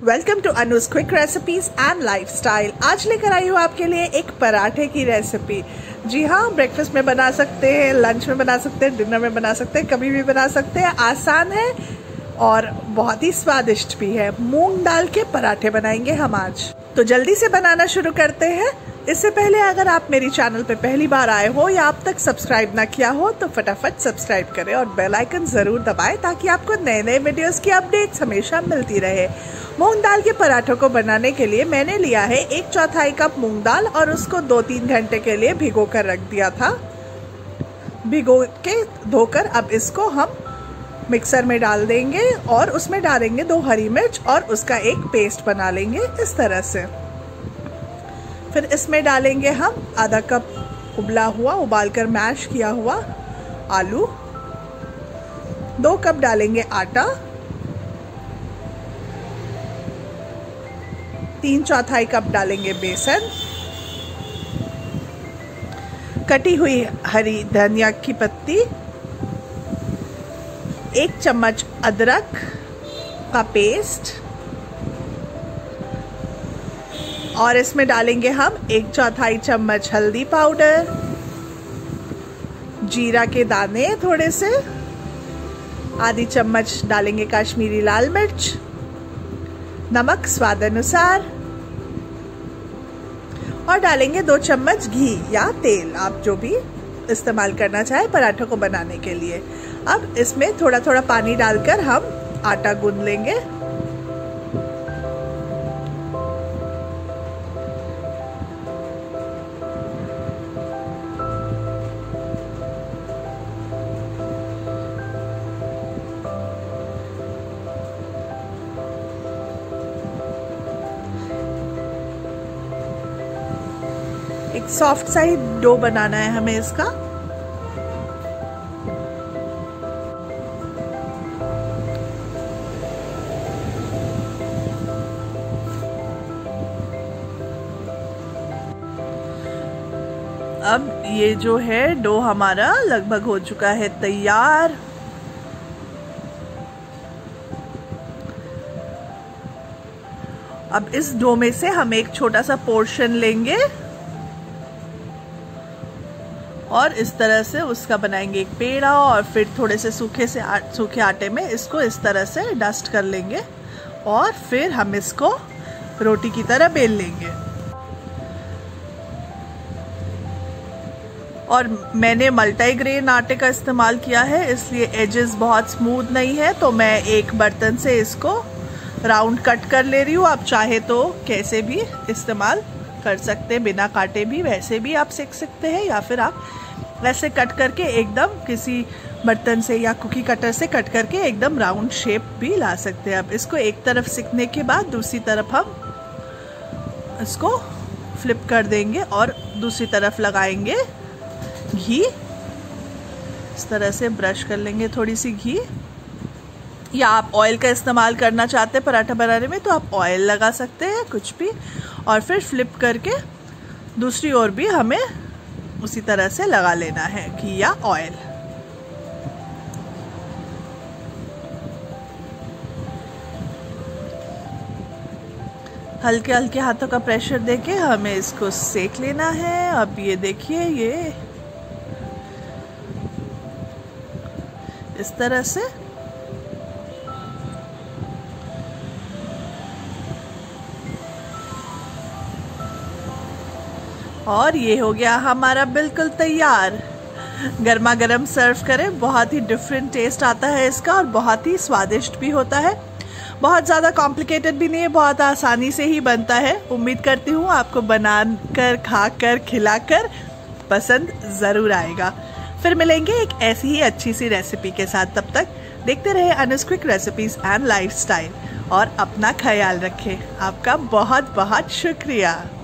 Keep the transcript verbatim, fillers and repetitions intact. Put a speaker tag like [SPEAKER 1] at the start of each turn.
[SPEAKER 1] Welcome to Anuj quick recipes and lifestyle. आज लेकर आई हूँ आपके लिए एक पराठे की रेसिपी। जी हाँ, ब्रेकफास्ट में बना सकते हैं, लंच में बना सकते हैं, डिनर में बना सकते हैं, कभी भी बना सकते हैं। आसान है और बहुत ही स्वादिष्ट भी है। मूंग दाल के पराठे बनाएंगे हम आज। तो जल्दी से बनाना शुरू करते हैं। इससे पहले अगर आप मेरी चैनल पे पहली बार आए हो या अब तक सब्सक्राइब ना किया हो तो फटाफट सब्सक्राइब करें और बेल आइकन जरूर दबाएं ताकि आपको नए नए वीडियोस की अपडेट्स हमेशा मिलती रहे। मूंग दाल के पराठों को बनाने के लिए मैंने लिया है एक चौथाई कप मूंग दाल और उसको दो तीन घंटे के लिए भिगो कर रख दिया था। भिगो के धोकर अब इसको हम मिक्सर में डाल देंगे और उसमें डालेंगे दो हरी मिर्च और उसका एक पेस्ट बना लेंगे इस तरह से। फिर इसमें डालेंगे हम आधा कप उबला हुआ, उबालकर मैश किया हुआ आलू, दो कप डालेंगे आटा, तीन चौथाई कप डालेंगे बेसन, कटी हुई हरी धनिया की पत्ती, एक चम्मच अदरक का पेस्ट और इसमें डालेंगे हम एक चौथाई चम्मच हल्दी पाउडर, जीरा के दाने थोड़े से, आधी चम्मच डालेंगे कश्मीरी लाल मिर्च, नमक स्वाद अनुसार और डालेंगे दो चम्मच घी या तेल, आप जो भी इस्तेमाल करना चाहे पराठों को बनाने के लिए। अब इसमें थोड़ा थोड़ा पानी डालकर हम आटा गूंद लेंगे। एक सॉफ्ट सा ही डो बनाना है हमें इसका। अब ये जो है डो हमारा लगभग हो चुका है तैयार। अब इस डो में से हम एक छोटा सा पोर्शन लेंगे और इस तरह से उसका बनाएंगे एक पेड़ा और फिर थोड़े से सूखे से आ, सूखे आटे में इसको इस तरह से डस्ट कर लेंगे और फिर हम इसको रोटी की तरह बेल लेंगे। और मैंने मल्टीग्रेन आटे का इस्तेमाल किया है इसलिए एजेस बहुत स्मूथ नहीं है, तो मैं एक बर्तन से इसको राउंड कट कर ले रही हूँ। आप चाहे तो कैसे भी इस्तेमाल कर सकते हैं, बिना काटे भी वैसे भी आप सेक सकते हैं या फिर आप वैसे कट करके एकदम किसी बर्तन से या कुकी कटर से कट करके एकदम राउंड शेप भी ला सकते हैं। अब इसको एक तरफ सेकने के बाद दूसरी तरफ हम इसको फ्लिप कर देंगे और दूसरी तरफ लगाएंगे घी। इस तरह से ब्रश कर लेंगे थोड़ी सी घी, या आप ऑयल का इस्तेमाल करना चाहते हैं पराठा बनाने में तो आप ऑयल लगा सकते हैं कुछ भी, और फिर फ्लिप करके दूसरी ओर भी हमें उसी तरह से लगा लेना है घी या ऑयल। हल्के हल्के हाथों का प्रेशर देके हमें इसको सेक लेना है। अब ये देखिए, ये इस तरह से और ये हो गया हमारा बिल्कुल तैयार। गर्मा गर्म सर्व करें, बहुत ही डिफरेंट टेस्ट आता है इसका और बहुत ही स्वादिष्ट भी होता है। बहुत ज़्यादा कॉम्प्लिकेटेड भी नहीं है, बहुत आसानी से ही बनता है। उम्मीद करती हूँ आपको बनाकर खाकर खिलाकर पसंद ज़रूर आएगा। फिर मिलेंगे एक ऐसी ही अच्छी सी रेसिपी के साथ। तब तक देखते रहे Anuj quick recipes and lifestyle और अपना ख्याल रखें। आपका बहुत बहुत शुक्रिया।